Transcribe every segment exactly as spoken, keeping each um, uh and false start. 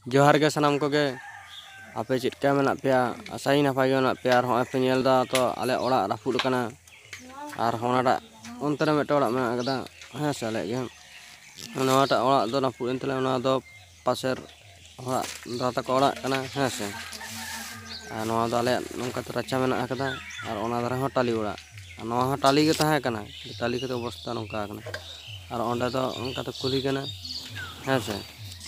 जोहार गे सानाम कोगे आपे चिटका मेना पेया आसाई नपाय गे मेना पेया और पे नेल दा तो आले ओड़ा रापुद कना और होनाटा ओनते रे मेटे ओड़ा मेना कदा हें से आले गे नवाटा ओड़ा दो रापुद एन तले ओना दो पासेर ओड़ा दादा तको ओड़ा कना हें से और नवा दो आले नोंका तो राचा मेना कदा और ओना दारे हो टाली ओड़ा नवा हो टाली गे ताहे कना टाली के तो अवस्था नोंका कना और ओंडे दो ओनका तो कुली कना हें से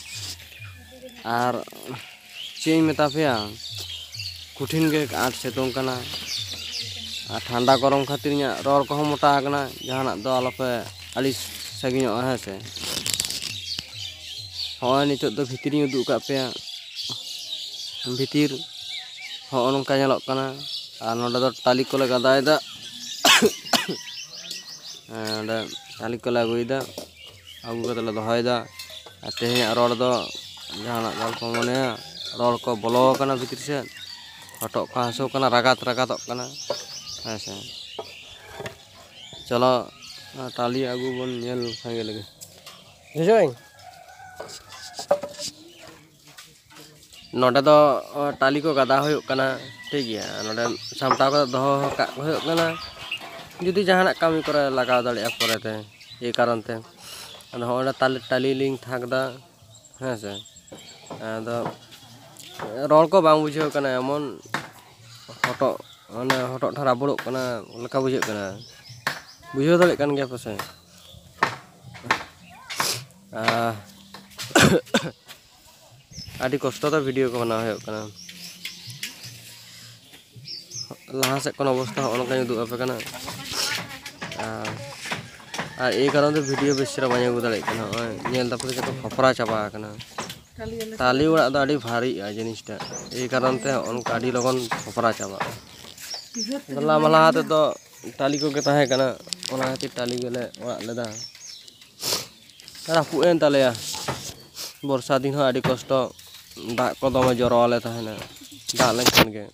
और चे मेता पेया कठिन गे आठ सितुंग कना और ठंडा गरम खातिर इᱧᱟᱹᱜ रड़ को मोटा कना जहानाक दो आलोपे आलिस सागिñो हें से होय नितोग दो भितिर इᱧ उदुग का पेया भितिर हो नोंका नेलोग कना और नोंडे दो टाली कोले गादायदा नोंडे टाली कोले अगुयदा अगु कते ले दोहयदा और तेहेñाक रड़ दो जहानाक गल्प मनेया रड़ को बोलो कना भितर से हटक को हासो कना रागात रागातक कना हें से चलो टाली आगु बन नेल फागे लगे बुझाई नोंडे दो टाली को गादा हुयुग कना ठीक गया नोंडे सामटाव को दोहो का हुयुग कना जुदी जहानाक कामी करे लगाव दाड़ेया परेते ए कारण ते अदो होंडे टाली टाली लिंग थाकदा हें से अदो रड़ को बांग बुझाव कना एमन हटक माने हटक ठा राबड़ोग कना लेका बुझाग कना बुझाव दाड़ेग कान गया पासे आदि कष्ट तो वीडियो को बनाव हुयुग कना लाहा सेद कोन अवस्था होनकाኝ उदुग आपे कना और ए कारण ते वीडियो बेसिरा बाñ अगु दाड़ेग कना होय नेल दापे जतो खपरा चाबा कना टाली ओड़ा दो आडी भारी आ जिनिसटा ए कारण ते ओनका आडी लगन खपरा चाबा दला मला ते तो टाली को गे ताहे कना ओना खातिर टाली गेले ओड़ा लेदा रापुद एन तालेया बर्षा दिन हो आडी कष्ट दाग को दमे जरो आले ताहेना दाग लेनखान गे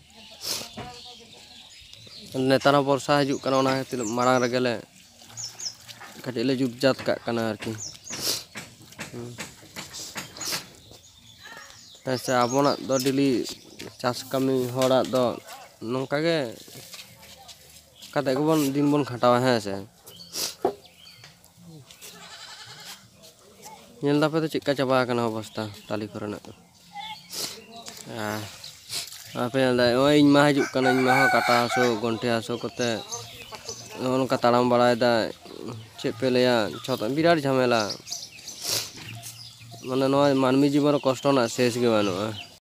नेतार बर्षा हजुग कना ओना खातिर मारांग रे गेले कटिज ले जुतजात काग कना आरकी ऐसे आबोना दो डेली चाष कमी होड़ा दो नोंका गे कते गेबोन दिन बोन खाटावा हें से नेल दापे तो चिक्का चाबा कना अवस्था टाली कोरेना आपे नेल दा ओय इᱧ मा हजुग कना इᱧ मा हो काटा हासो गंठे हासो कोते नोंका ताड़ाम बाड़ायदा चेद पे लैया छत बिराट झमेला माने नोय मानमी जीवन कष्ट ना शेष गे बानुआ।